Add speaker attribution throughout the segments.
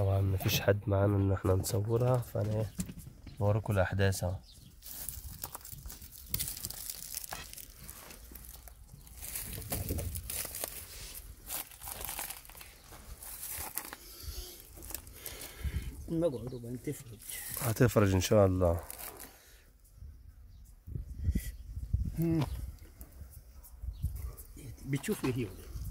Speaker 1: طبعا مفيش حد معانا ان احنا نصورها، فانا ايه بوريكم الاحداث اهو.
Speaker 2: نقعد وبعدين تفرج.
Speaker 1: هتفرج ان شاء الله.
Speaker 2: بتشوف ايه هي؟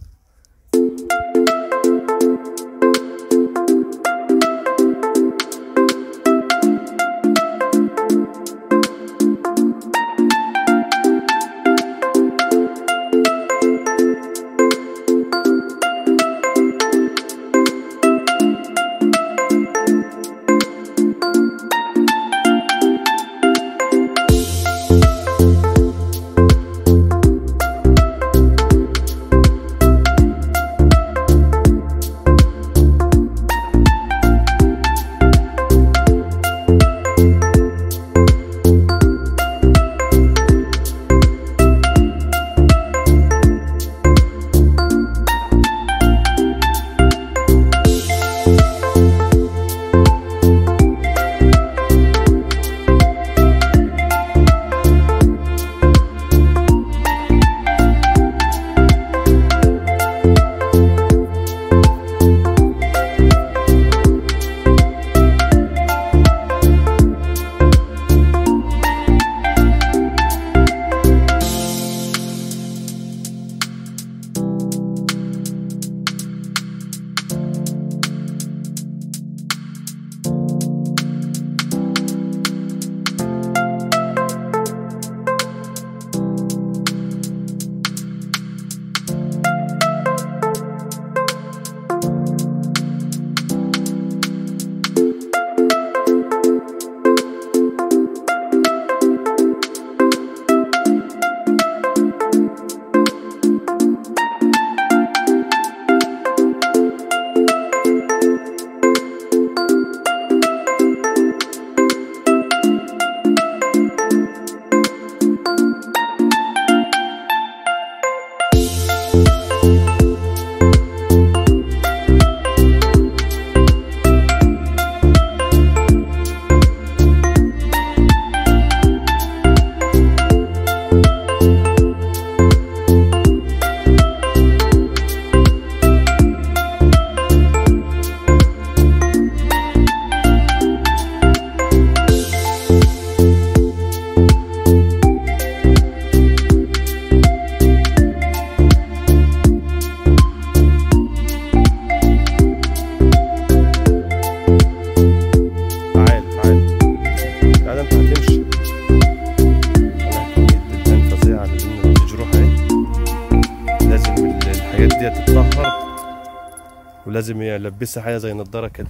Speaker 1: ولازم يلبسها حاجه زي نضاره كده.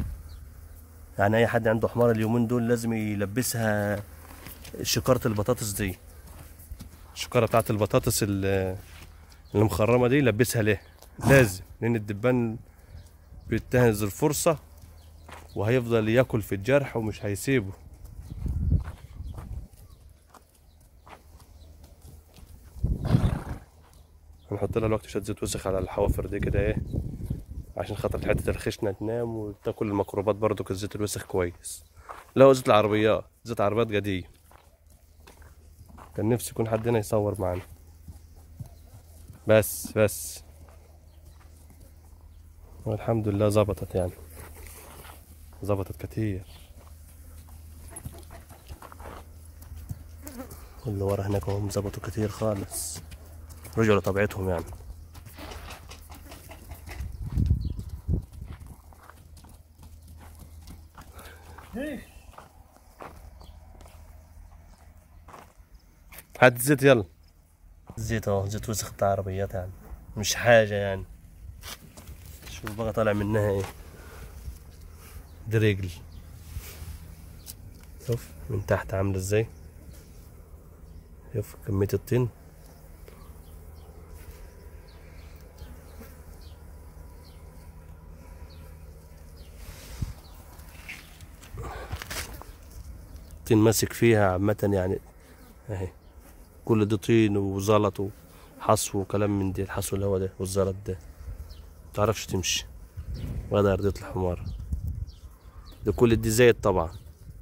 Speaker 1: يعني اي حد عنده حمار اليومين دول لازم يلبسها شكاره البطاطس دي، الشكاره بتاعت البطاطس المخرمه دي يلبسها ليه لازم، لان الدبان بينتهز الفرصه وهيفضل ياكل في الجرح ومش هيسيبه. هنحط لها الوقت شويه زيت وسخ على الحوافر دي كده ايه، عشان خاطر حته الخشنه تنام وتاكل الميكروبات برضو. الزيت الوسخ كويس. لا زيت العربيات، زيت عربيات قديم. كان نفسي يكون حد هنا يصور معانا. بس والحمد لله ظبطت، يعني ظبطت كتير. اللي ورا هناك هم ظبطوا كتير خالص، رجعوا لطبيعتهم يعني. هات الزيت يلا. الزيت اهو، زيت وسخ بتاع عربيات يعني، مش حاجة يعني. شوف بقى طالع منها ايه، دي رجل. شوف من تحت عاملة ازاي، شوف كمية الطين. الطين ماسك فيها عامة يعني اهي، كل ده طين وزلط وحصو وكلام من دي. الحصو اللي هو ده والزلط ده متعرفش تمشي، وهذا أرضية الحمار. ده كل دي زيت طبعا.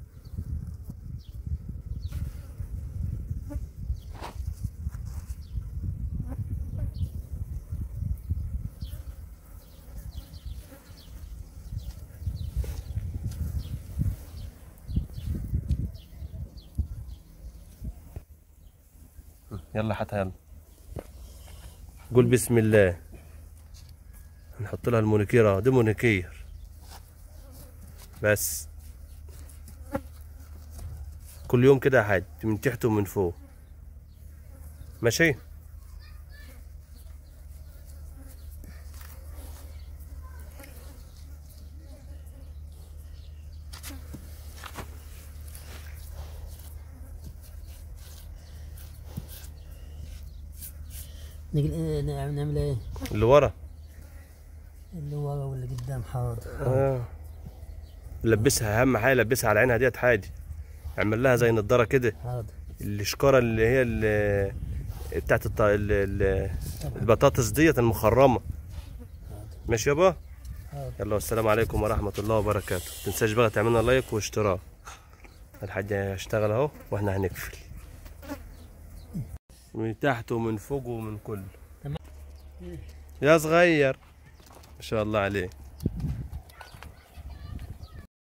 Speaker 1: يلا حتى يلا قول بسم الله. نحط لها المونيكير اهو، دي مونيكير بس. كل يوم كده يا حاج، من تحت ومن فوق. ماشي.
Speaker 2: نعمل ايه؟
Speaker 1: اللي ورا.
Speaker 2: اللي ورا واللي قدام. حاضر.
Speaker 1: لبسها، اهم حاجه لبسها على عينها ديت حاجه. اعمل لها زي نضاره كده.
Speaker 2: حاضر.
Speaker 1: الشكاره اللي هي بتاعت البطاطس ديت المخرمه. ماشي يابا. يلا والسلام عليكم ورحمه الله وبركاته. متنساش بقى تعملنا لايك واشتراك. الحاج هيشتغل اهو واحنا هنقفل من تحت ومن فوق ومن كله. يا صغير ما شاء الله عليه.